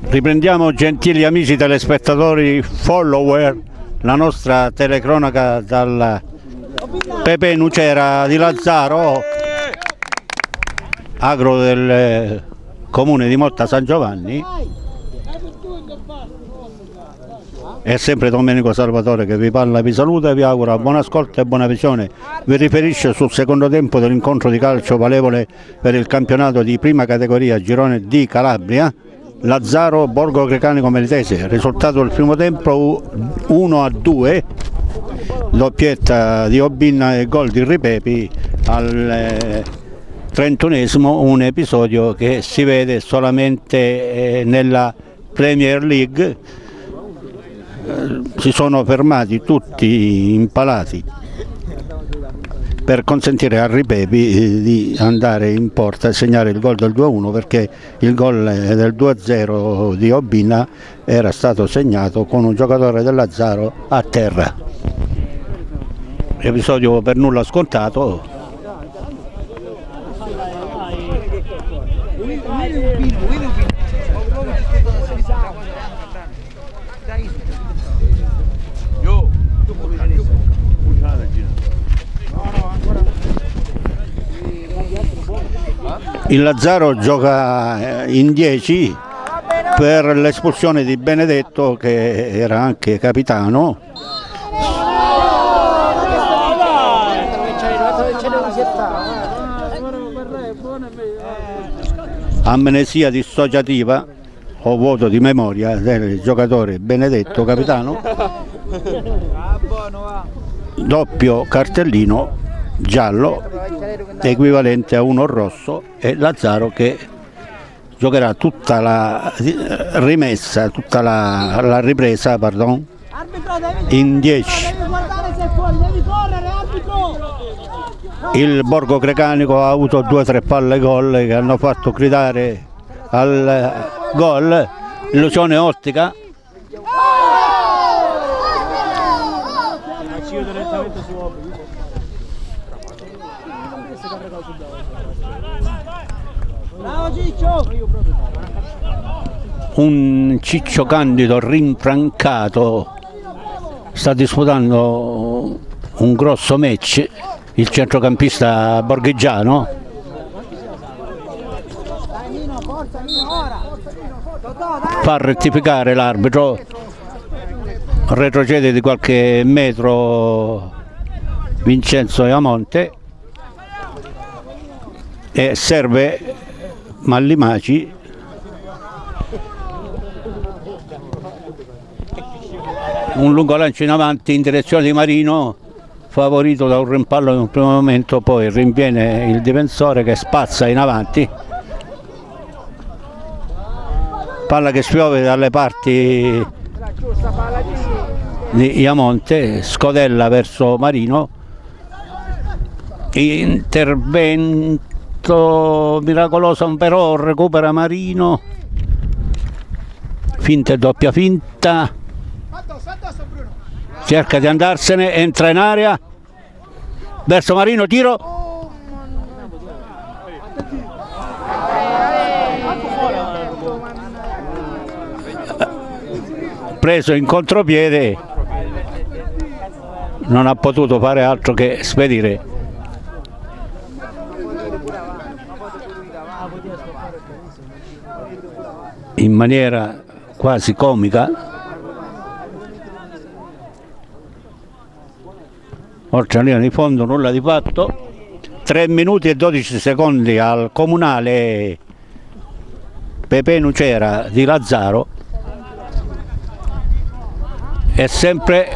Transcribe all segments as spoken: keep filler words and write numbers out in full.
Riprendiamo, gentili amici telespettatori, follower, la nostra telecronaca dal Pepe Nucera di Lazzaro, agro del comune di Motta San Giovanni. È sempre Domenico Salvatore che vi parla, vi saluta e vi augura buon ascolto e buona visione. Vi riferisce sul secondo tempo dell'incontro di calcio valevole per il campionato di prima categoria girone di Calabria, Lazzaro Borgo Grecanico Melitese. Risultato del primo tempo uno a due, doppietta di Obinna e gol di Ripepi al trentunesimo, un episodio che si vede solamente nella Premier League. Si sono fermati tutti impalati per consentire a Ripepi di andare in porta e segnare il gol del due a uno, perché il gol del due a zero di Obinna era stato segnato con un giocatore del Lazzaro a terra. Episodio per nulla scontato. Il Lazzaro gioca in dieci per l'espulsione di Benedetto, che era anche capitano. Amnesia dissociativa o vuoto di memoria del giocatore Benedetto, capitano. Doppio cartellino giallo equivalente a uno rosso, e Lazzaro che giocherà tutta la rimessa, tutta la, la ripresa, pardon, in dieci. Il Borgo Grecanico ha avuto due o tre palle gol che hanno fatto gridare al gol. Illusione ottica. Un Ciccio Candido rinfrancato sta disputando un grosso match, il centrocampista borghigiano. Fa rettificare l'arbitro, retrocede di qualche metro Vincenzo Iamonte e serve Mallimaci. Un lungo lancio in avanti in direzione di Marino, favorito da un rimpallo in un primo momento, poi rinviene il difensore che spazza in avanti. Palla che spiove dalle parti di Iamonte, scodella verso Marino. Intervento miracoloso però, recupera Marino, finta e doppia finta, cerca di andarsene, entra in area verso Marino, tiro preso in contropiede, non ha potuto fare altro che spedire. In maniera quasi comica, oltre la linea di fondo, nulla di fatto. tre minuti e dodici secondi al comunale Pepe Nucera di Lazzaro. È sempre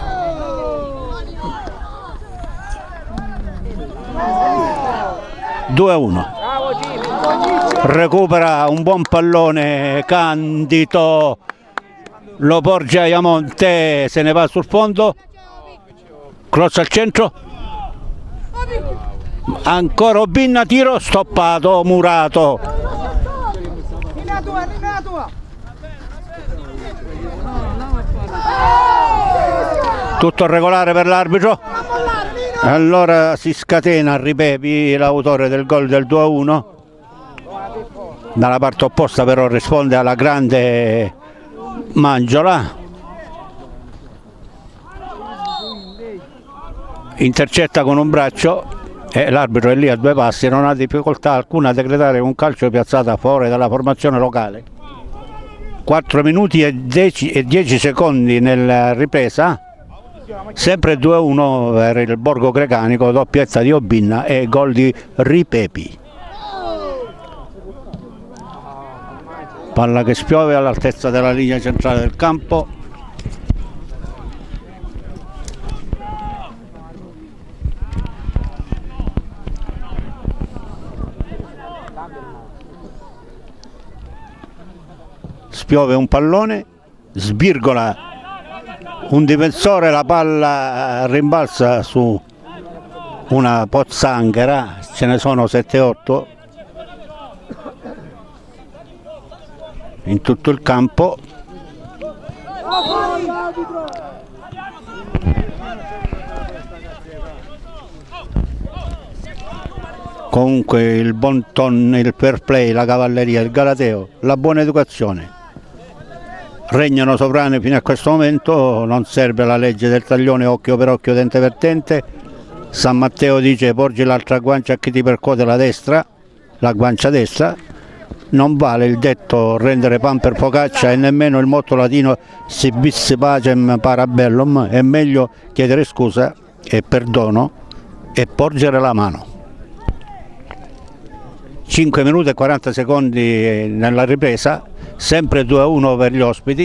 due a uno. Recupera un buon pallone Candido, lo porge a Iamonte, se ne va sul fondo, cross al centro, ancora Obinna, tiro stoppato, murato. Tutto regolare per l'arbitro. Allora si scatena Ripepi, l'autore del gol del due a uno. Dalla parte opposta però risponde alla grande Mangiola intercetta con un braccio e l'arbitro è lì a due passi, non ha difficoltà alcuna a decretare un calcio piazzato fuori dalla formazione locale. quattro minuti e dieci secondi nella ripresa, sempre due a uno per il Borgo Grecanico, doppietta di Obinna e gol di Ripepi. Palla che spiove all'altezza della linea centrale del campo. Spiove un pallone, sbirgola un difensore, la palla rimbalza su una pozzanghera, ce ne sono sette otto in tutto il campo. Comunque il bon ton, il fair play, la cavalleria, il galateo, la buona educazione regnano sovrane fino a questo momento. Non serve la legge del taglione occhio per occhio, dente per dente. San Matteo dice porgi l'altra guancia a chi ti percuote la destra, la guancia destra. Non vale il detto rendere pan per focaccia e nemmeno il motto latino si bis pacem parabellum. È meglio chiedere scusa e perdono e porgere la mano. cinque minuti e quaranta secondi nella ripresa, sempre due a uno per gli ospiti.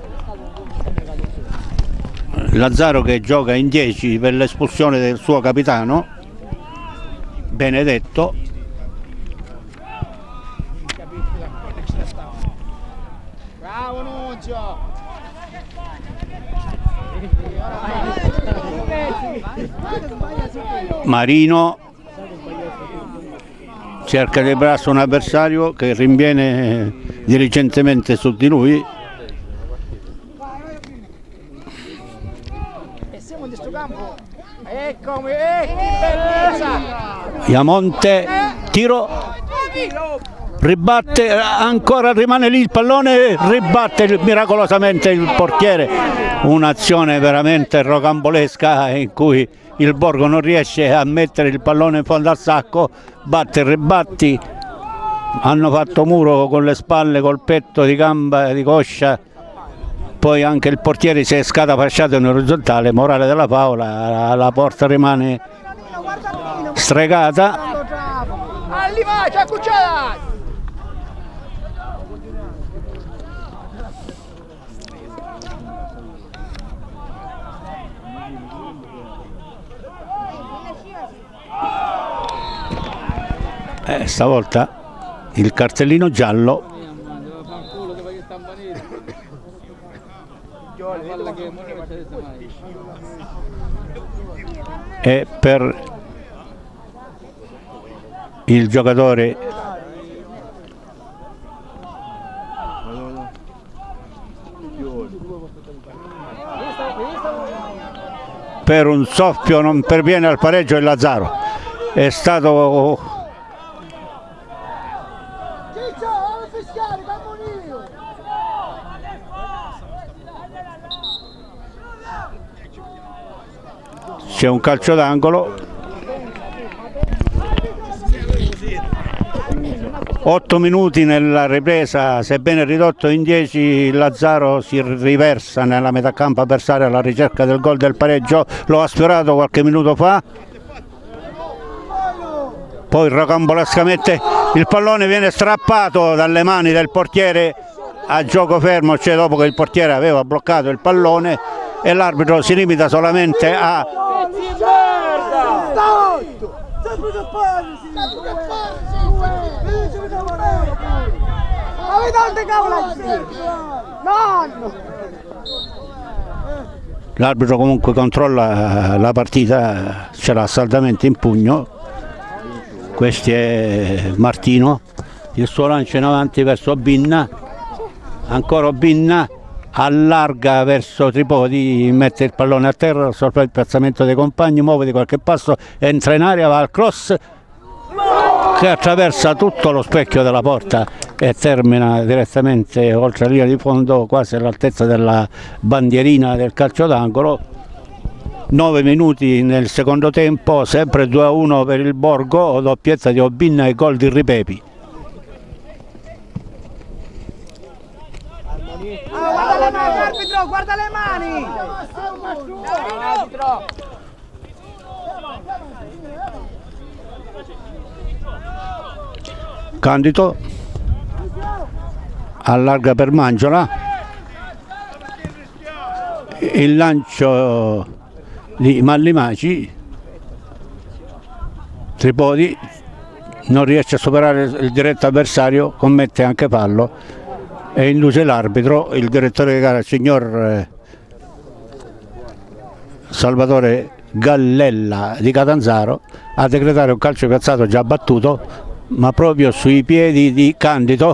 Lazzaro che gioca in dieci per l'espulsione del suo capitano Benedetto. Marino cerca di braccio un avversario che rinviene diligentemente su di lui. Iamonte, tiro, ribatte, ancora rimane lì il pallone, ribatte miracolosamente il portiere. Un'azione veramente rocambolesca in cui il Borgo non riesce a mettere il pallone in fondo al sacco, batte e ribatti, hanno fatto muro con le spalle, col petto, di gamba, di coscia, poi anche il portiere si è scatafasciato in orizzontale. Morale della favola, la porta rimane stregata. Eh, stavolta il cartellino giallo è per il giocatore per un soffio non perviene al pareggio il Lazzaro. È stato c'è un calcio d'angolo. otto minuti nella ripresa, sebbene ridotto in dieci, il Lazzaro si riversa nella metà campo avversaria alla ricerca del gol del pareggio. Lo ha sfiorato qualche minuto fa, poi rocambolescamente il pallone viene strappato dalle mani del portiere a gioco fermo, cioè dopo che il portiere aveva bloccato il pallone, e l'arbitro si limita solamente a l'arbitro comunque controlla la partita, ce l'ha saldamente in pugno. Questo è Martino, il suo lancio in avanti verso Obinna, ancora Obinna, allarga verso Tripodi, mette il pallone a terra, sopra il piazzamento dei compagni, muove di qualche passo, entra in aria, va al cross, che attraversa tutto lo specchio della porta e termina direttamente oltre la linea di fondo, quasi all'altezza della bandierina del calcio d'angolo. nove minuti nel secondo tempo, sempre due a uno per il Borgo, doppietta di Obinna e gol di Ripepi. Oh, guarda le mani, arbitro, guarda le mani! Arbitro! Candido allarga per Mangiola, il lancio di Mallimaci, Tripodi non riesce a superare il diretto avversario, commette anche fallo e induce l'arbitro, il direttore di gara, il signor Salvatore Gallella di Catanzaro, a decretare un calcio piazzato già battuto, ma proprio sui piedi di Candido,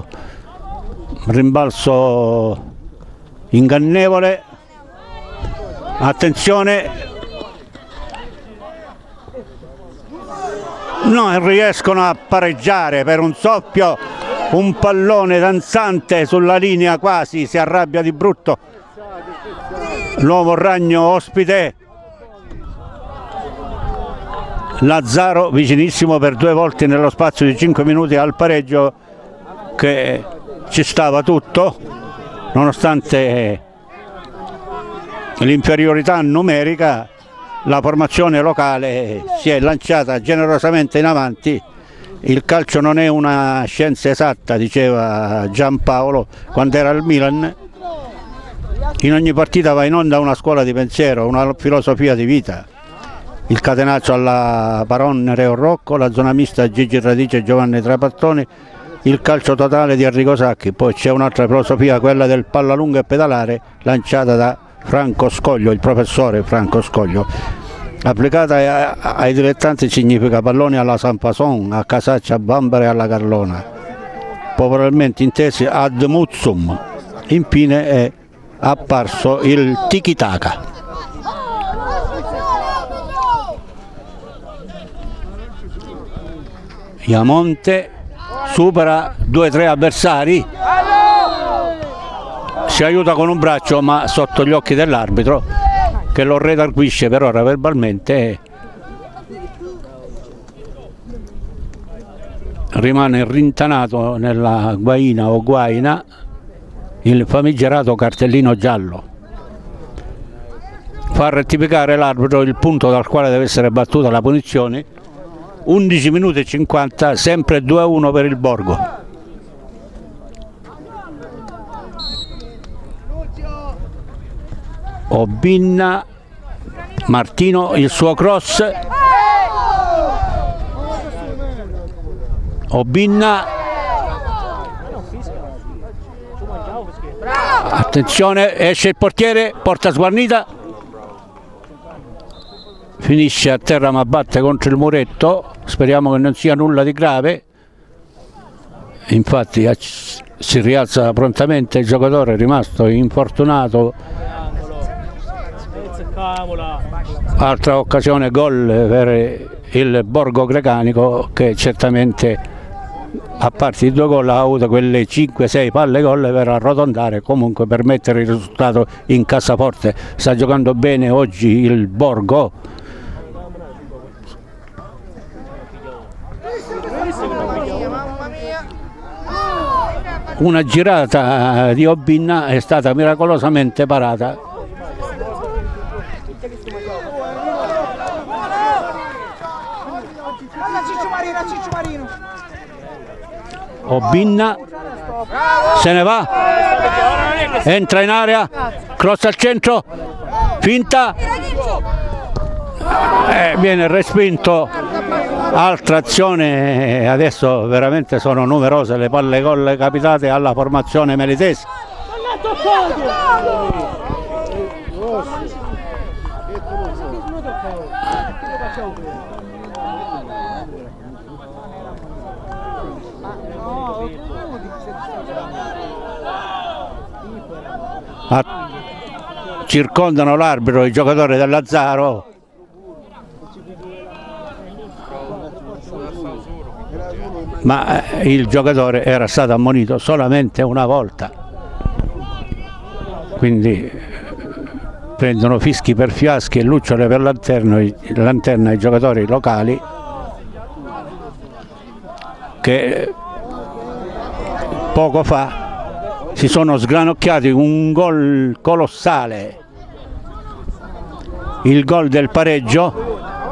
rimbalzo ingannevole, attenzione, non riescono a pareggiare per un soffio, un pallone danzante sulla linea, quasi si arrabbia di brutto l'uomo ragno ospite. Lazzaro vicinissimo per due volte nello spazio di cinque minuti al pareggio, che ci stava tutto nonostante l'inferiorità numerica. La formazione locale si è lanciata generosamente in avanti. Il calcio non è una scienza esatta, diceva Giampaolo quando era al Milan. In ogni partita va in onda una scuola di pensiero, una filosofia di vita. Il catenaccio alla Paron Reo Rocco, la zona mista Gigi Radice e Giovanni Trapattoni, il calcio totale di Enrico Sacchi. Poi c'è un'altra filosofia, quella del palla lunga e pedalare, lanciata da Franco Scoglio, il professore Franco Scoglio. Applicata ai dilettanti significa palloni alla San Fason, a Casaccia, a Bambara e alla Carlona, popolarmente intesi ad muzzum. Infine è apparso il tiki-taka. Iamonte supera due o tre avversari, si aiuta con un braccio ma sotto gli occhi dell'arbitro, che lo redarguisce per ora verbalmente. Rimane rintanato nella guaina o guaina il famigerato cartellino giallo. Fa rettificare l'arbitro il punto dal quale deve essere battuta la punizione. undici minuti e cinquanta, sempre due a uno per il Borgo. Obinna, Martino, il suo cross, Obinna, attenzione, esce il portiere, porta sguarnita, finisce a terra ma batte contro il muretto, speriamo che non sia nulla di grave. Infatti si rialza prontamente il giocatore, è rimasto infortunato. Altra occasione gol per il Borgo Grecanico, che certamente a parte i due gol ha avuto quelle cinque sei palle gol per arrotondare, comunque per mettere il risultato in cassaforte. Sta giocando bene oggi il Borgo. Una girata di Obinna è stata miracolosamente parata. Obinna se ne va, entra in area, cross al centro, finta, eh, viene respinto. Altra azione, adesso veramente sono numerose le palle gol capitate alla formazione melitese. A circondano l'arbitro i giocatori del Lazzaro. ma il giocatore era stato ammonito solamente una volta, quindi prendono fischi per fiaschi e lucciole per lanterna ai giocatori locali che poco fa si sono sgranocchiati un gol colossale, il gol del pareggio.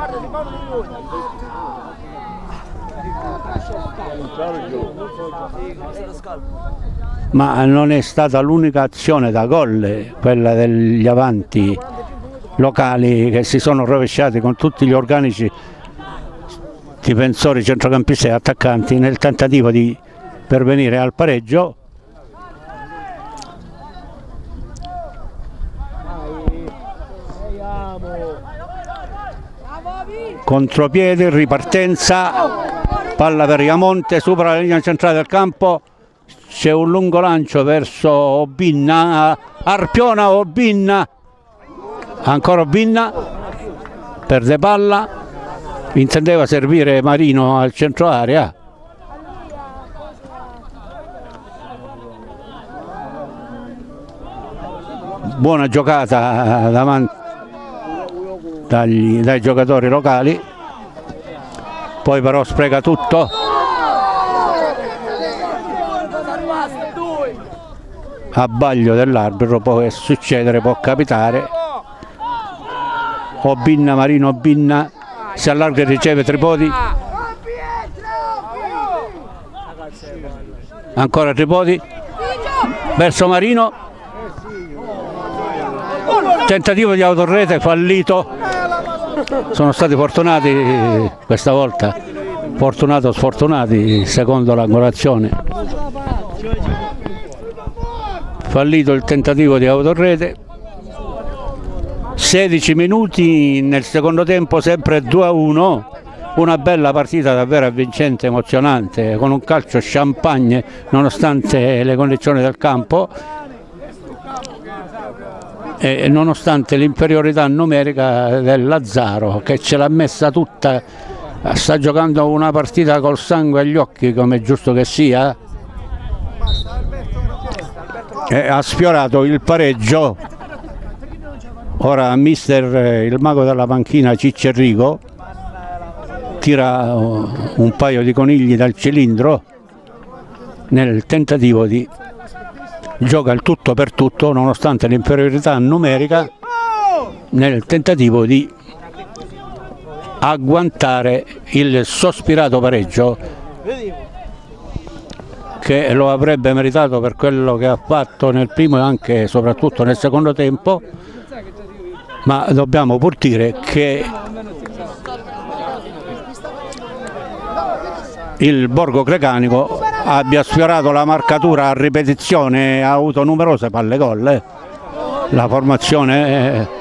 Ma non è stata l'unica azione da gol quella degli avanti locali che si sono rovesciati con tutti gli organici difensori, centrocampisti e attaccanti nel tentativo di pervenire al pareggio. Contropiede, ripartenza, palla per Iamonte, supera la linea centrale del campo, c'è un lungo lancio verso Obinna, arpiona Obinna, ancora Obinna, perde palla, intendeva servire Marino al centro area. Buona giocata davanti dagli, dai giocatori locali, poi però spreca tutto. Abbaglio dell'arbitro, può succedere, può capitare. Obinna, Marino Obinna si allarga e riceve Tripodi, ancora Tripodi verso Marino, tentativo di autorrete fallito. Sono stati fortunati questa volta, fortunato sfortunati secondo l'angolazione. Fallito il tentativo di autorrete. sedici minuti nel secondo tempo, sempre due a uno, una bella partita davvero avvincente, emozionante, con un calcio champagne nonostante le condizioni del campo e nonostante l'inferiorità numerica del Lazzaro, che ce l'ha messa tutta, sta giocando una partita col sangue agli occhi come è giusto che sia, e ha sfiorato il pareggio. Ora mister, il mago della panchina Ciccerrico, tira un paio di conigli dal cilindro nel tentativo di gioca il tutto per tutto nonostante l'inferiorità numerica, nel tentativo di agguantare il sospirato pareggio che lo avrebbe meritato per quello che ha fatto nel primo e anche soprattutto nel secondo tempo, ma dobbiamo pur dire che il Borgo Grecanico abbia sfiorato la marcatura a ripetizione, ha avuto numerose palle gol. Eh. La formazione eh,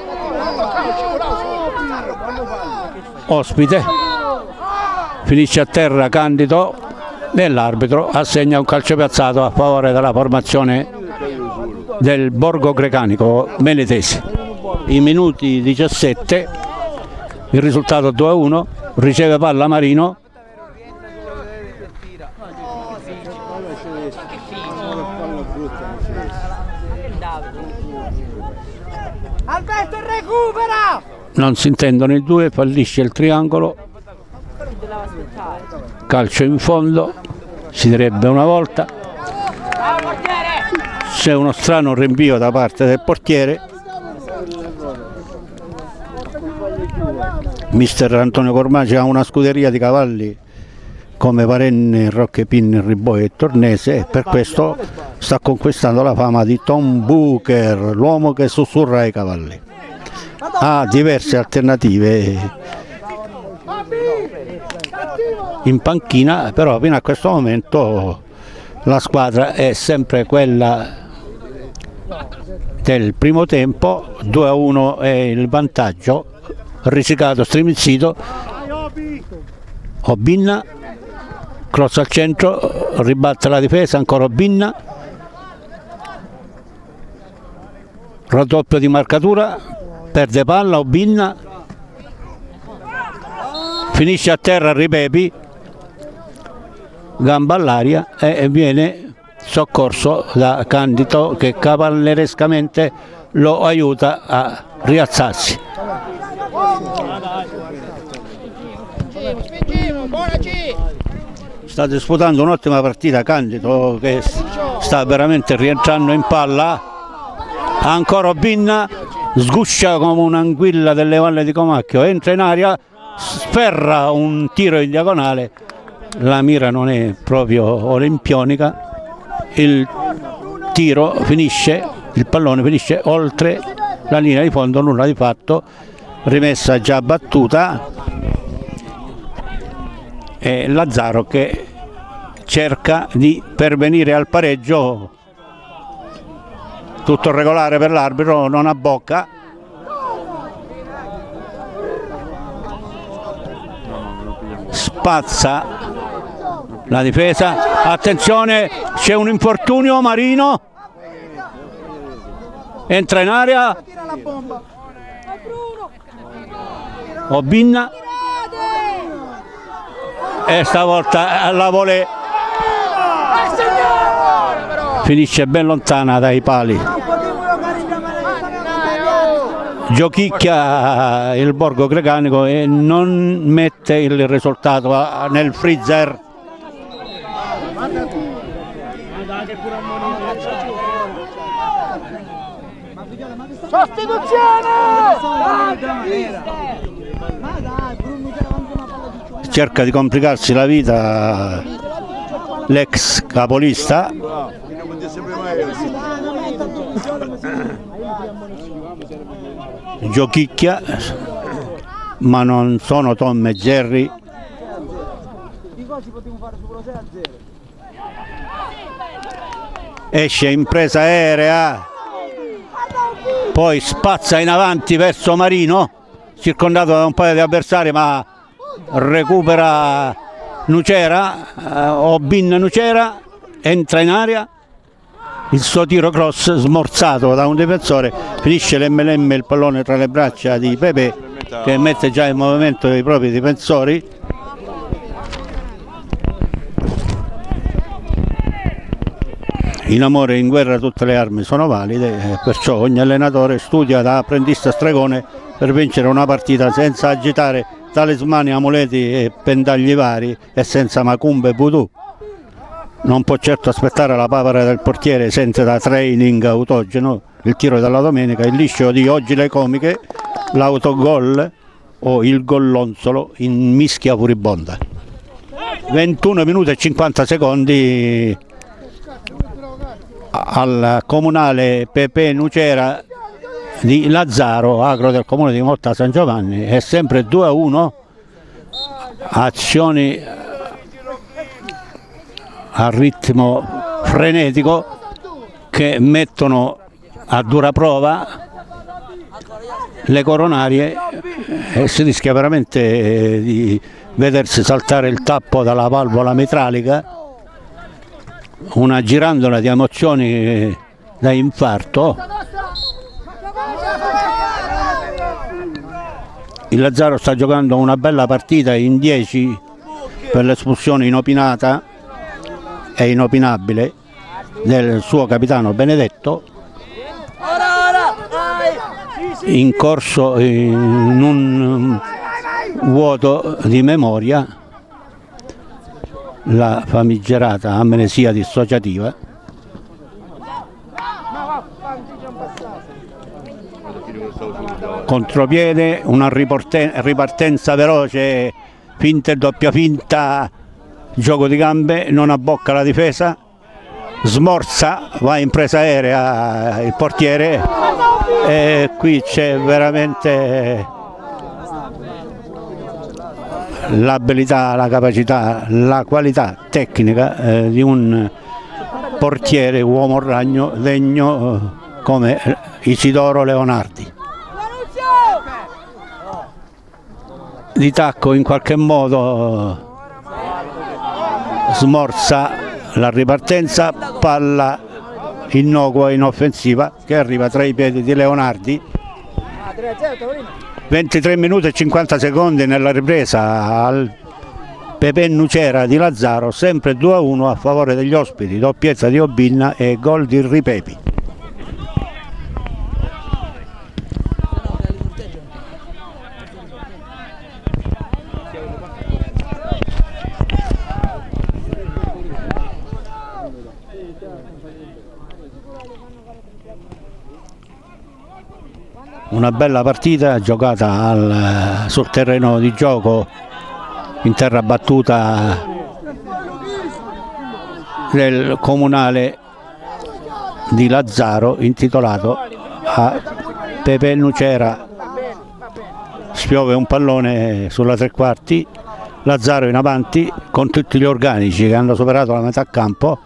ospite finisce a terra Candido e l'arbitro assegna un calcio piazzato a favore della formazione del Borgo Grecanico Menetesi. I minuti diciassette, il risultato due a uno, riceve palla Marino. Alberto recupera! Non si intendono i due, fallisce il triangolo, calcio in fondo, si direbbe una volta, c'è uno strano rinvio da parte del portiere. Mister Antonio Cormaci ha una scuderia di cavalli come Varenne, Rocchepin, Riboi e Tornese, e per questo sta conquistando la fama di Tom Booker, l'uomo che sussurra ai cavalli. Ha diverse alternative in panchina, però fino a questo momento la squadra è sempre quella del primo tempo. Due a uno è il vantaggio, risicato, strimizzito. Obinna, cross al centro, ribatte la difesa, ancora Obinna, raddoppio di marcatura, perde palla Obinna, finisce a terra Ripepi, gamba all'aria e viene soccorso da Candido che cavallerescamente lo aiuta a rialzarsi. Sta disputando un'ottima partita Candido che sta veramente rientrando in palla. Ancora Obinna, sguscia come un'anguilla delle valle di Comacchio, entra in aria, sferra un tiro in diagonale, la mira non è proprio olimpionica, il tiro finisce, il pallone finisce oltre la linea di fondo, nulla di fatto, rimessa già battuta e Lazzaro che cerca di pervenire al pareggio. Tutto regolare per l'arbitro, non abbocca. Spazza la difesa, attenzione, c'è un infortunio, Marino entra in area, Obinna e stavolta la volée finisce ben lontana dai pali. Giochicchia il Borgo Grecanico e non mette il risultato nel freezer. Cerca di complicarsi la vita l'ex capolista. Giochicchia, ma non sono Tom e Jerry. Esce in presa aerea, poi spazza in avanti verso Marino, circondato da un paio di avversari, ma recupera Nucera, eh, Obinna Nucera, entra in area, il suo tiro cross smorzato da un difensore, finisce l'emme l'emme il pallone tra le braccia di Pepe che mette già in movimento i propri difensori. In amore e in guerra tutte le armi sono valide, perciò ogni allenatore studia da apprendista stregone per vincere una partita senza agitare talismani, amuleti e pendagli vari e senza macumbe e voodoo. Non può certo aspettare la papera del portiere senza da training autogeno, il tiro della domenica, il liscio di oggi le comiche, l'autogol o il gollonzolo in mischia furibonda. ventuno minuti e cinquanta secondi al comunale Pepe Nucera di Lazzaro, agro del comune di Motta San Giovanni, è sempre due a uno, azioni a ritmo frenetico che mettono a dura prova le coronarie e si rischia veramente di vedersi saltare il tappo dalla valvola metallica, una girandola di emozioni da infarto. Il Lazzaro sta giocando una bella partita in dieci per l'espulsione inopinata e inopinabile del suo capitano Benedetto, in corso in un vuoto di memoria la famigerata amnesia dissociativa. Contropiede, una ripartenza veloce, finta e doppia finta, gioco di gambe, non abbocca la difesa, smorza, va in presa aerea il portiere e qui c'è veramente l'abilità, la capacità, la qualità tecnica eh, di un portiere uomo ragno degno eh, come Isidoro Leonardi. Di tacco in qualche modo smorza la ripartenza, palla innocua in offensiva che arriva tra i piedi di Leonardi. ventitré minuti e cinquanta secondi nella ripresa, al Pepe Nucera di Lazzaro, sempre due a uno a favore degli ospiti, doppietta di Obinna e gol di Ripepi. Una bella partita giocata al, sul terreno di gioco in terra battuta del comunale di Lazzaro, intitolato a Pepe Nucera. Spiove un pallone sulla tre quarti, Lazzaro in avanti con tutti gli organici che hanno superato la metà campo.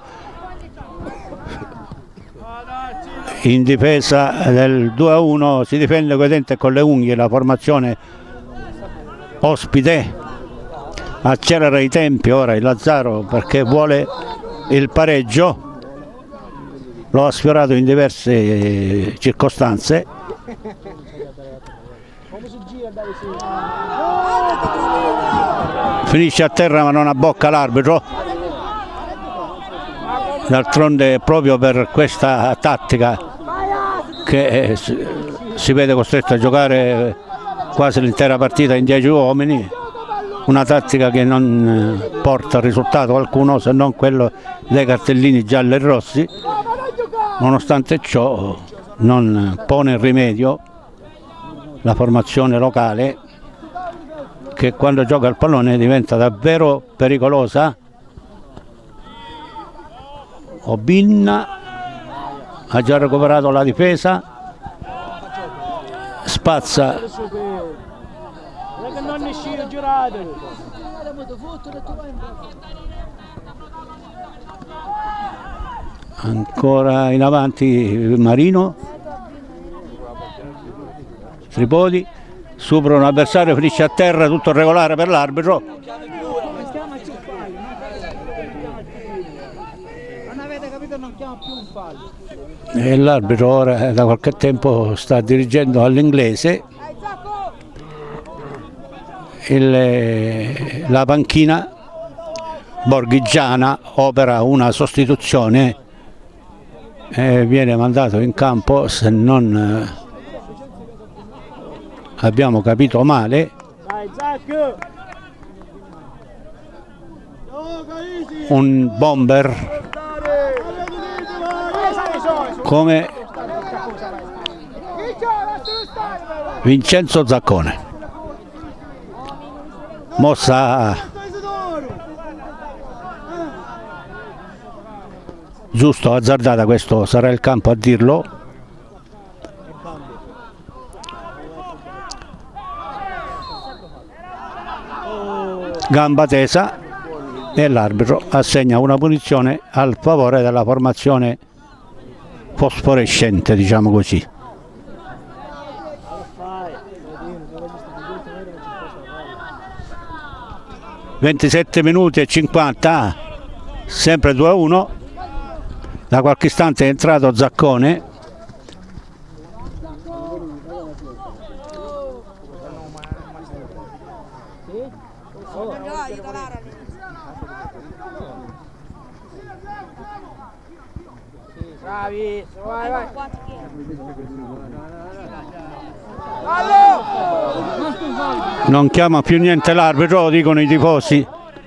In difesa del due a uno si difende coi denti e con le unghie la formazione ospite, accelera i tempi ora il Lazzaro perché vuole il pareggio, lo ha sfiorato in diverse circostanze. Finisce a terra ma non abbocca l'arbitro. D'altronde proprio per questa tattica che si vede costretto a giocare quasi l'intera partita in dieci uomini, una tattica che non porta a risultato alcuno se non quello dei cartellini gialli e rossi. Nonostante ciò non pone rimedio la formazione locale, che quando gioca il pallone diventa davvero pericolosa. Obinna ha già recuperato la difesa, spazza ancora in avanti Marino, Tripodi supera un avversario, finisce a terra, tutto regolare per l'arbitro. E l'arbitro ora da qualche tempo sta dirigendo all'inglese. Il, la panchina borghigiana opera una sostituzione e viene mandato in campo, se non abbiamo capito male, un bomber come Vincenzo Zaccone. Mossa giusto, azzardata, questo sarà il campo a dirlo. Gamba tesa e l'arbitro assegna una punizione al favore della formazione fosforescente, diciamo così. ventisette minuti e cinquanta, sempre due a uno. Da qualche istante è entrato Zaccone. Vai, vai. Non chiama più niente l'arbitro, lo dicono i tifosi.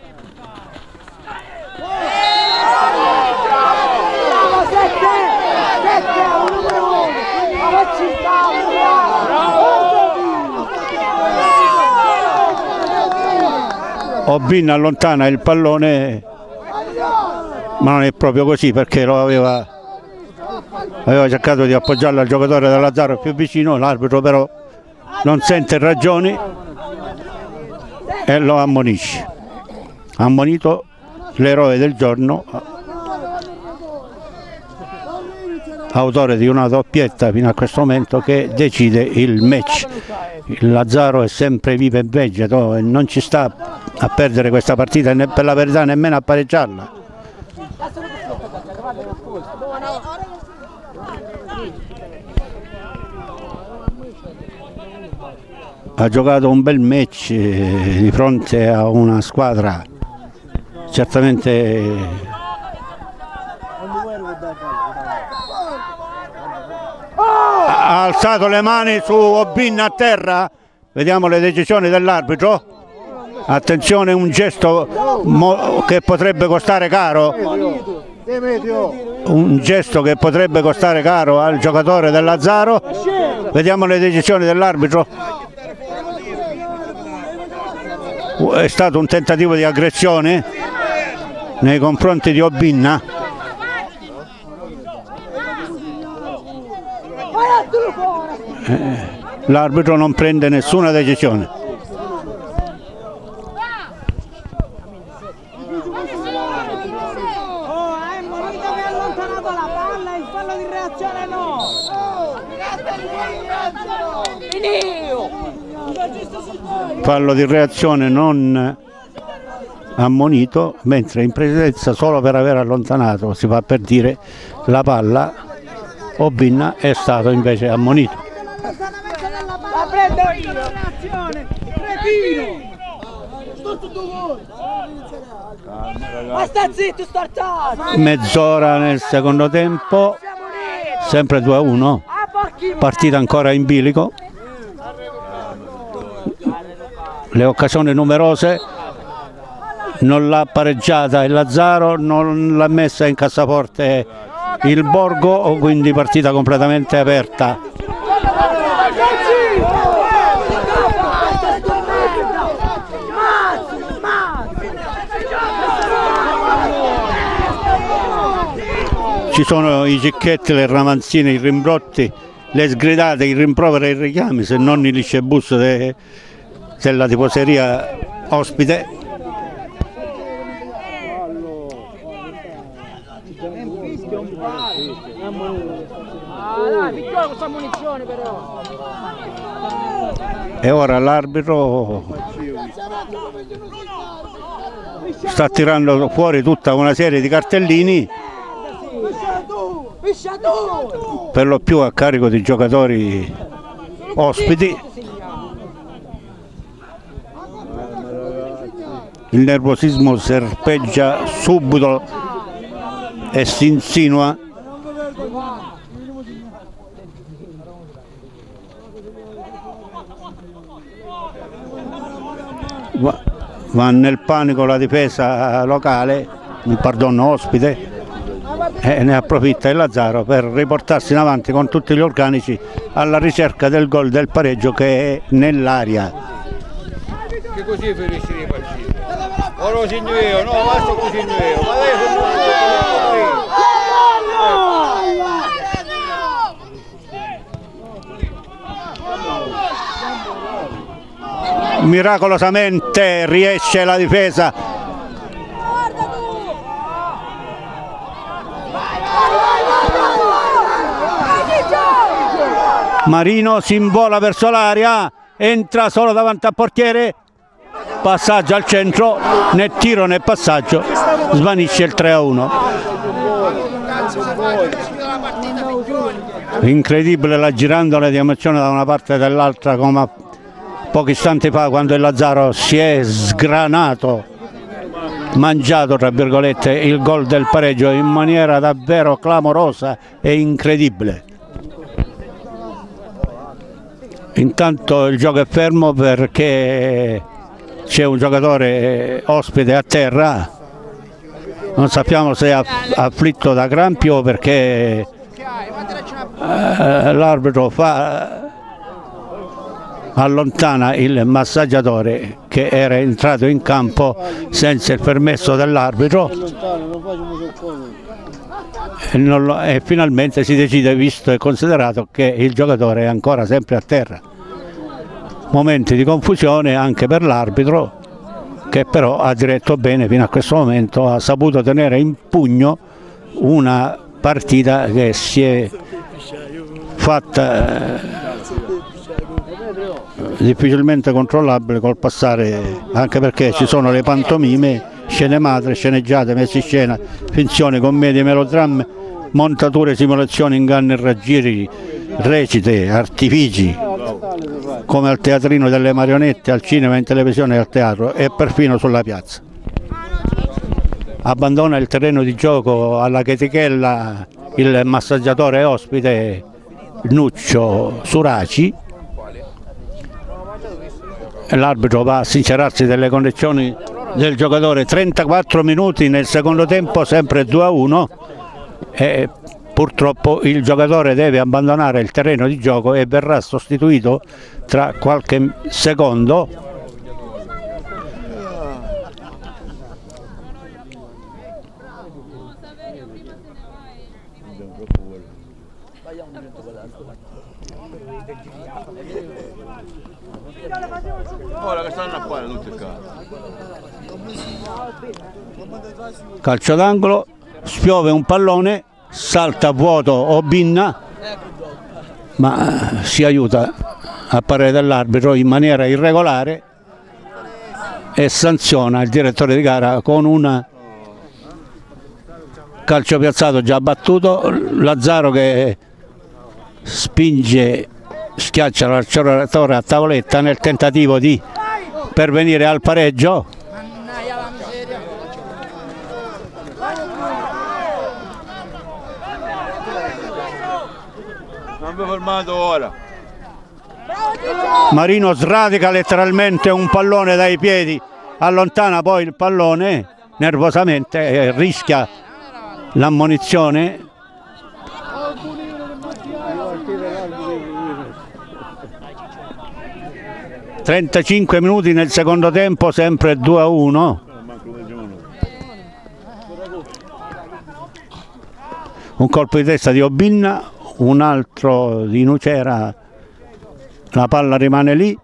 Obinna allontana il pallone, ma non è proprio così, perché lo aveva, aveva cercato di appoggiarlo al giocatore del Lazzaro più vicino. L'arbitro però non sente ragioni e lo ammonisce. Ha ammonito l'eroe del giorno, autore di una doppietta fino a questo momento, che decide il match. Il Lazzaro è sempre vivo e vegeto e non ci sta a perdere questa partita, né per la verità nemmeno a pareggiarla. Ha giocato un bel match di fronte a una squadra certamente ha alzato le mani su Obinna a terra. Vediamo le decisioni dell'arbitro. Attenzione, un gesto che potrebbe costare caro, un gesto che potrebbe costare caro al giocatore del Lazzaro. Vediamo le decisioni dell'arbitro. È stato un tentativo di aggressione nei confronti di Obinna. Eh, l'arbitro non prende nessuna decisione. Fallo di reazione non ammonito, mentre in precedenza solo per aver allontanato, si fa per dire, la palla, Obinna è stato invece ammonito. La prendo io! Reazione! Cretino! Ma sta zitto, startato! Mezz'ora nel secondo tempo, sempre due a uno, partita ancora in bilico. Le occasioni numerose, non l'ha pareggiata il Lazzaro, non l'ha messa in cassaforte il Borgo, quindi partita completamente aperta. Ci sono i cicchetti, le ramanzine, i rimbrotti, le sgridate, i rimproveri e i richiami, se non i liscebus de, della tifoseria ospite. E ora l'arbitro sta tirando fuori tutta una serie di cartellini, per lo più a carico di giocatori ospiti. Il nervosismo serpeggia subito e si insinua. Va, va nel panico la difesa locale, pardon, ospite, e ne approfitta il Lazzaro per riportarsi in avanti con tutti gli organici alla ricerca del gol del pareggio che è nell'aria. Che così finisce di partire. Ora segno io, no, basta così io. Ma lei sono... Miracolosamente riesce la difesa. Marino si invola verso l'area, entra solo davanti al portiere, passaggio al centro, né tiro né passaggio, svanisce il tre a uno. Incredibile la girandola di emozione da una parte e dall'altra, come pochi istanti fa quando il Lazzaro si è sgranato, mangiato tra virgolette il gol del pareggio in maniera davvero clamorosa e incredibile. Intanto il gioco è fermo perché c'è un giocatore ospite a terra, non sappiamo se è afflitto da crampi o perché eh, l'arbitro fa allontana il massaggiatore che era entrato in campo senza il permesso dell'arbitro e, e finalmente si decide, visto e considerato che il giocatore è ancora sempre a terra. Momenti di confusione anche per l'arbitro, che però ha diretto bene fino a questo momento, ha saputo tenere in pugno una partita che si è fatta difficilmente controllabile col passare, anche perché ci sono le pantomime, scene madre, sceneggiate, messe in scena, finzioni, commedie, melodrammi, montature, simulazioni, inganni, raggiri, recite, artifici, come al teatrino delle marionette, al cinema, in televisione e al teatro e perfino sulla piazza. abbandona il terreno di gioco alla chetichella il massaggiatore ospite Nuccio Suraci. L'arbitro va a sincerarsi delle condizioni del giocatore. Trentaquattro minuti nel secondo tempo, sempre due a uno, e purtroppo il giocatore deve abbandonare il terreno di gioco e verrà sostituito tra qualche secondo. Ora che stanno a fare tutti qua. Calcio d'angolo, spiove un pallone, salta a vuoto Obinna, ma si aiuta a parere dell'arbitro in maniera irregolare e sanziona il direttore di gara con un calcio piazzato già battuto. Lazzaro che spinge, schiaccia l'acceleratore a tavoletta nel tentativo di pervenire al pareggio. Non vi fermato ora. Marino sradica letteralmente un pallone dai piedi, allontana poi il pallone nervosamente e rischia l'ammonizione. trentacinque minuti nel secondo tempo, sempre due a uno. Un colpo di testa di Obinna, un altro di Nucera, la palla rimane lì.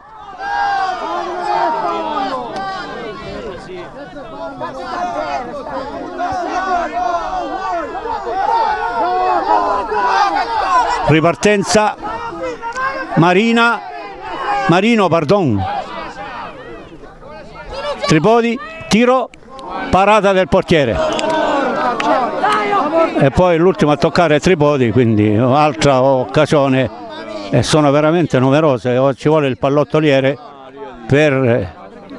Ripartenza Marina Marino, pardon. Tripodi, tiro, parata del portiere. E poi l'ultimo a toccare Tripodi, quindi altra occasione, e sono veramente numerose. Ci vuole il pallottoliere per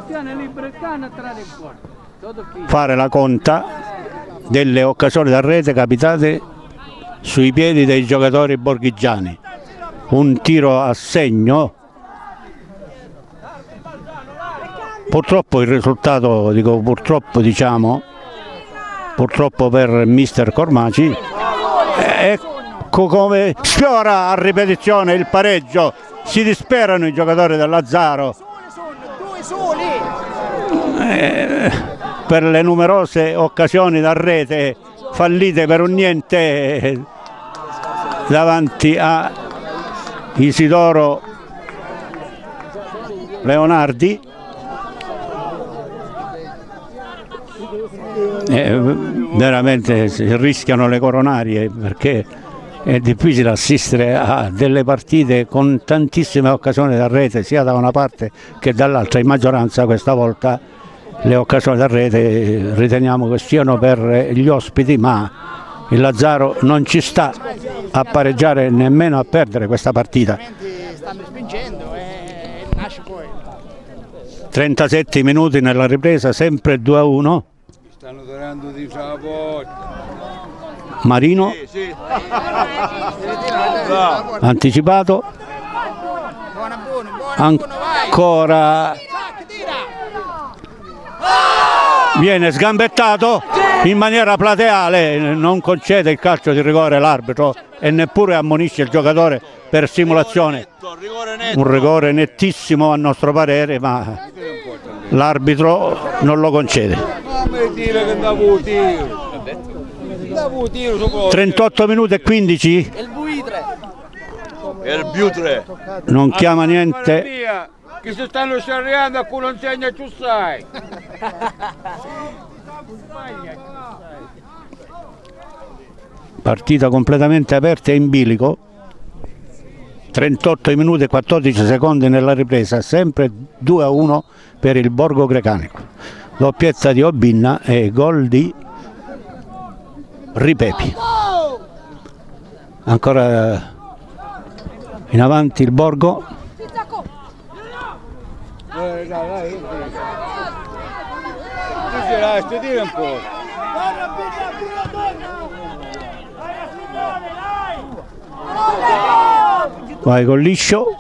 fare la conta delle occasioni da rete capitate sui piedi dei giocatori borghigiani. Un tiro a segno. Purtroppo il risultato, dico purtroppo diciamo, purtroppo per mister Cormaci, ecco come sfiora a ripetizione il pareggio, si disperano i giocatori del Lazzaro eh, per le numerose occasioni da rete fallite per un niente davanti a Isidoro Leonardi. Eh, veramente si rischiano le coronarie, perché è difficile assistere a delle partite con tantissime occasioni da rete sia da una parte che dall'altra. In maggioranza questa volta le occasioni da rete riteniamo che siano per gli ospiti, ma il Lazzaro non ci sta a pareggiare nemmeno a perdere questa partita. trentasette minuti nella ripresa, sempre due a uno. Stanno tornando di sabot. Marino, Sì, sì. anticipato, ancora viene sgambettato in maniera plateale, non concede il calcio di rigore l'arbitro e neppure ammonisce il giocatore per simulazione. Un rigore nettissimo a nostro parere, ma l'arbitro non lo concede. trentotto minuti e quindici. Il buitre. Non chiama niente. Che si stanno scerriando a cui non segna tu sai. Partita completamente aperta e in bilico. trentotto minuti e quattordici secondi nella ripresa, sempre due a uno per il Borgo Grecanico. Doppietta di Obinna e gol di Ripepi. Ancora in avanti il Borgo. si lascia dire un po'. Vai con liscio.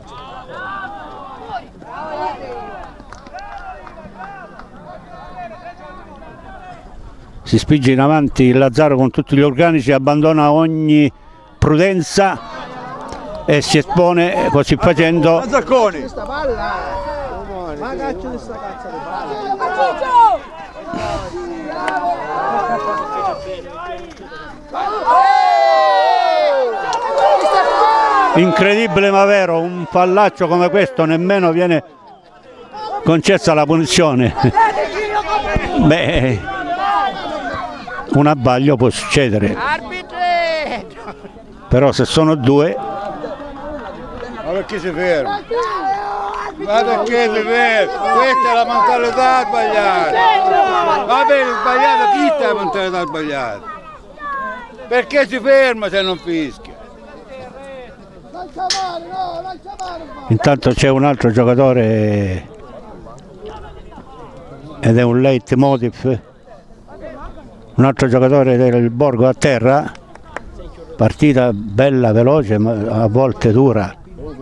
Si spinge in avanti il Lazzaro con tutti gli organici, abbandona ogni prudenza e si espone, così facendo. Mazzacconi! Ma caccio di sta cazzo di palla! Incredibile ma vero, un pallaccio come questo nemmeno viene concessa la punizione. Beh, un abbaglio può succedere, però se sono due. Ma perché si ferma? Ma perché si ferma? Questa è la mentalità sbagliata. Va bene, sbagliata, chi sta la mentalità sbagliata? Perché si ferma se non fischia? Intanto c'è un altro giocatore ed è un leitmotiv, un altro giocatore del Borgo a terra, partita bella, veloce ma a volte dura.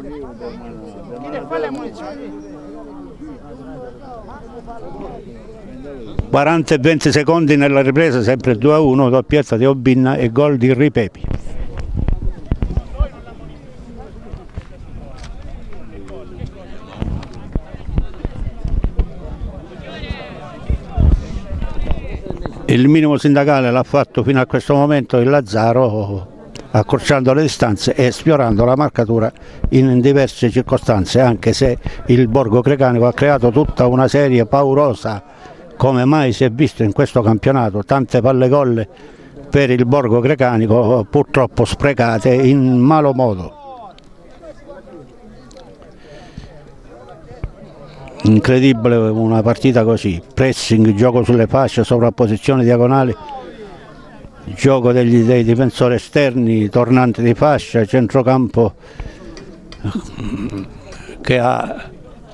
quaranta e venti secondi nella ripresa, sempre due a uno, doppietta di Obinna e gol di Ripepi. Il minimo sindacale l'ha fatto fino a questo momento il Lazzaro, accorciando le distanze e sfiorando la marcatura in diverse circostanze, anche se il Borgo Crecanico ha creato tutta una serie paurosa, come mai si è visto in questo campionato, tante palle gol per il Borgo Crecanico, purtroppo sprecate in malo modo. Incredibile una partita così, pressing, gioco sulle fasce, sovrapposizione diagonali, gioco degli, dei difensori esterni, tornanti di fascia, centrocampo che ha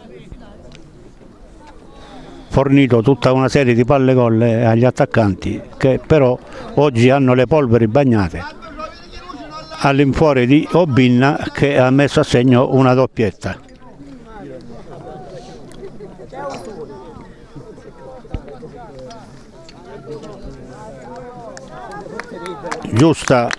fornito tutta una serie di palle gol agli attaccanti che però oggi hanno le polveri bagnate, all'infuori di Obinna che ha messo a segno una doppietta. Giusta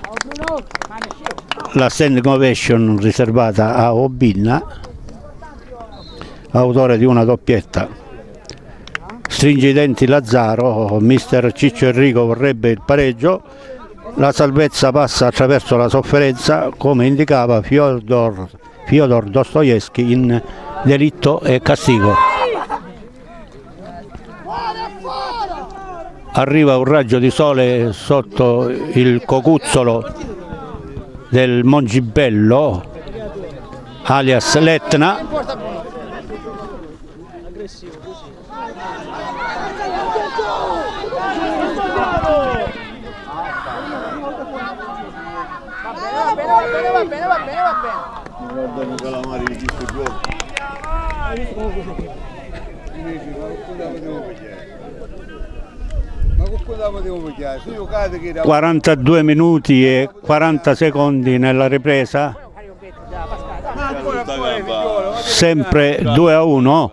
la standing ovation riservata a Obinna, autore di una doppietta. Stringe i denti Lazzaro, mister Ciccio Enrico vorrebbe il pareggio, la salvezza passa attraverso la sofferenza come indicava Fyodor, Fyodor Dostoevskij in Delitto e Castigo. Arriva un raggio di sole sotto il cocuzzolo del Mongibello, alias l'Etna. Va bene, va bene, va bene. Guardano calamari di questo gioco. quarantadue minuti e quaranta secondi nella ripresa, sempre due a uno.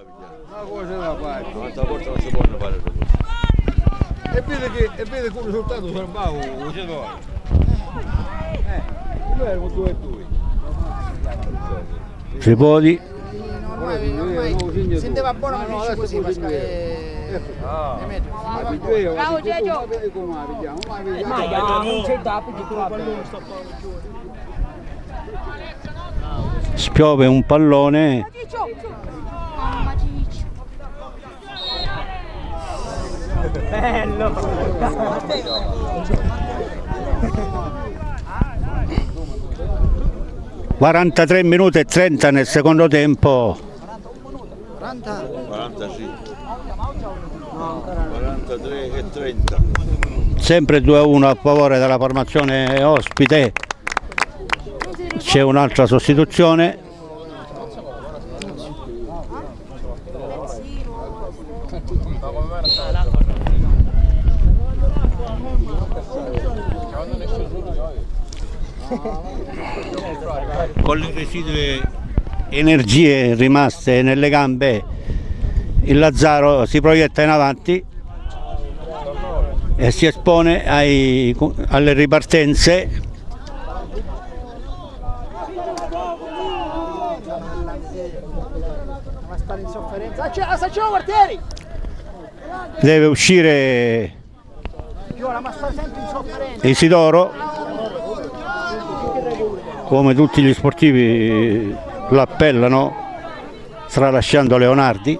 E vede che e vede che il risultato salvavo un giocatore. Eh, noi erano due e due. Tripodi. Senteva buono ma finisce così Pasquale. Bravo Gegio! Non c'è da perché tu la pallone sta Spiove un pallone. bello! quarantatré minuti e trenta nel secondo tempo. quaranta sì. quarantatré e trenta. Sempre due a uno a favore della formazione ospite. C'è un'altra sostituzione. Con le residue energie rimaste nelle gambe, il Lazzaro si proietta in avanti e si espone ai, alle ripartenze. Deve uscire Isidoro, come tutti gli sportivi l'appellano, tralasciando Leonardi.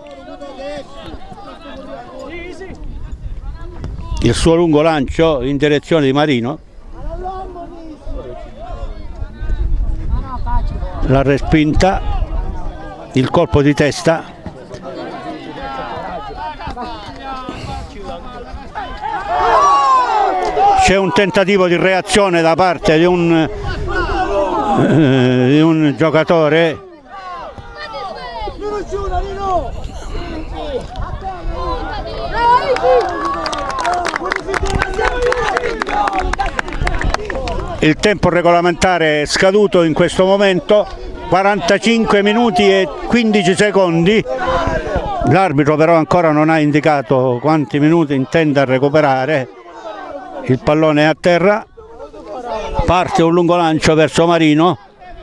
Il suo lungo lancio in direzione di Marino, la respinta, il colpo di testa. C'è un tentativo di reazione da parte di un, eh, di un giocatore. Il tempo regolamentare è scaduto in questo momento, quarantacinque minuti e quindici secondi. L'arbitro però ancora non ha indicato quanti minuti intenda recuperare. Il pallone è a terra, parte un lungo lancio verso Marino,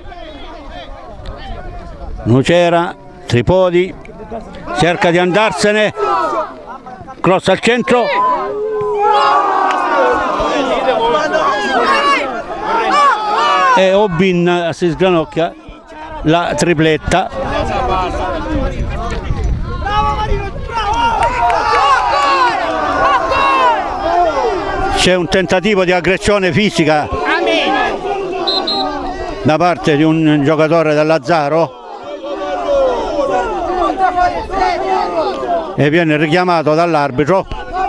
Nucera, Tripodi, cerca di andarsene, cross al centro, e Obin si sgranocchia la tripletta. C'è un tentativo di aggressione fisica da parte di un giocatore del Lazzaro e viene richiamato dall'arbitro.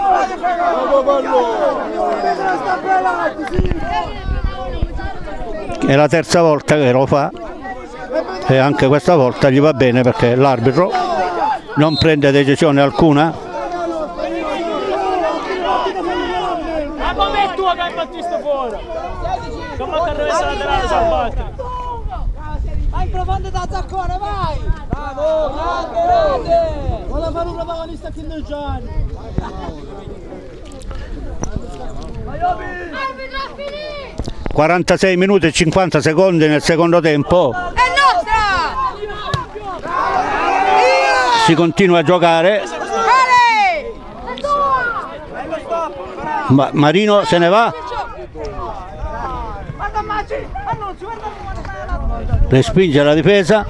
È la terza volta che lo fa e anche questa volta gli va bene perché l'arbitro non prende decisione alcuna. Vai in profondo da Zaccone, vai! Bravo! Grande, grande! Vuole fare un protagonista qui in giorni! quarantasei minuti e cinquanta secondi nel secondo tempo. È nostra! Si continua a giocare. Ma Marino se ne va. Respinge la difesa.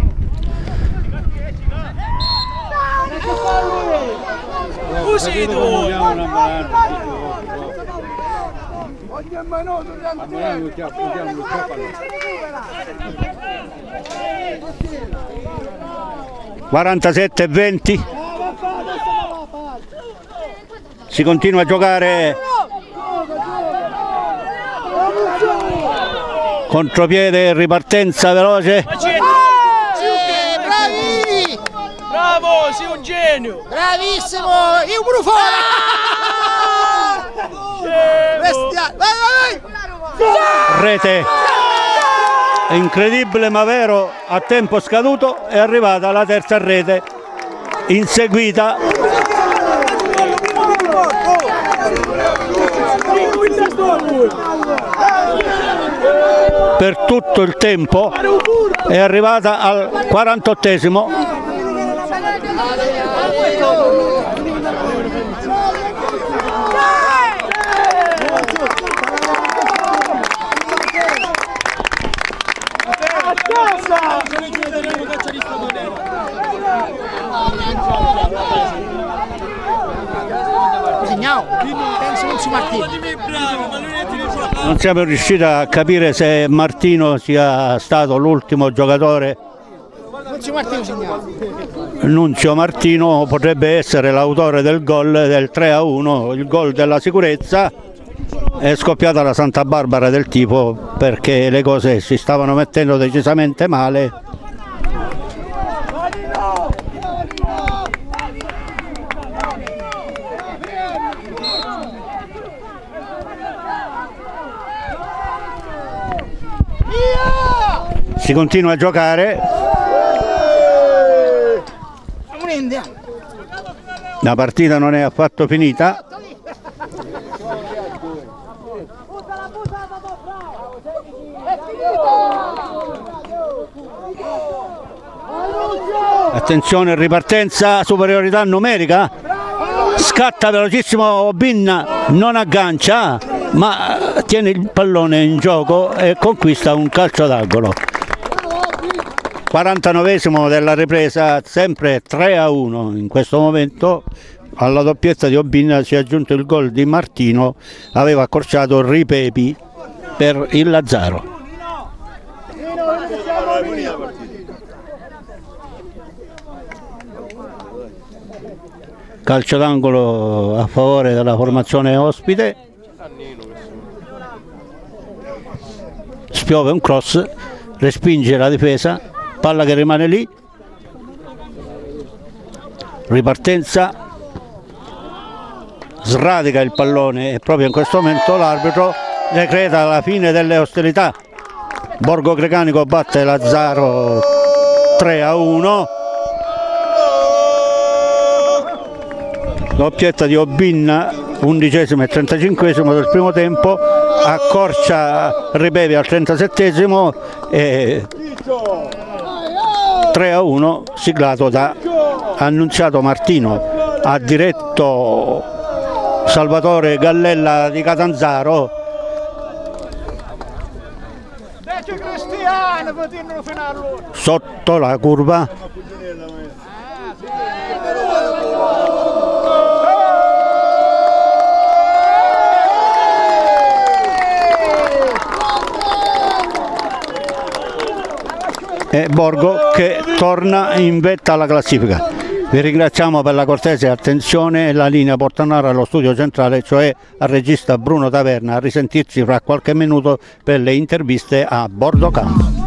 quarantasette e venti. Si continua a giocare. Contropiede, ripartenza veloce. Eh, bravi! Bravo, sei un genio! Bravissimo! Io brufone! Bestia! Vai, vai, vai! Rete. È incredibile ma vero, a tempo scaduto è arrivata la terza rete inseguita. Per tutto il tempo è arrivata al quarantottesimo. Non siamo riusciti a capire se Martino sia stato l'ultimo giocatore. Nunzio Martino potrebbe essere l'autore del gol del tre a uno, il gol della sicurezza. È scoppiata la Santa Barbara del tifo perché le cose si stavano mettendo decisamente male. Si continua a giocare. La partita non è affatto finita. Attenzione, ripartenza, superiorità numerica, scatta velocissimo Obin, non aggancia ma tiene il pallone in gioco e conquista un calcio d'angolo. quarantanovesimo della ripresa, sempre tre a uno in questo momento. Alla doppietta di Obin si è aggiunto il gol di Martino, aveva accorciato Ripepi per il Lazzaro. Calcio d'angolo a favore della formazione ospite. Spiove un cross, respinge la difesa, palla che rimane lì. Ripartenza, sradica il pallone e proprio in questo momento l'arbitro decreta la fine delle ostilità. Borgo Grecanico batte Lazzaro tre a uno. Doppietta di Obin, undicesimo e trentacinquesimo del primo tempo, accorcia Ripepi al trentasettesimo e tre a uno siglato da Annunziato Martino. Ha diretto Salvatore Gallella di Catanzaro. Sotto la curva. E Borgo che torna in vetta alla classifica. Vi ringraziamo per la cortese attenzione e la linea Portanaro allo studio centrale, cioè al regista Bruno Taverna. A risentirci fra qualche minuto per le interviste a bordo campo.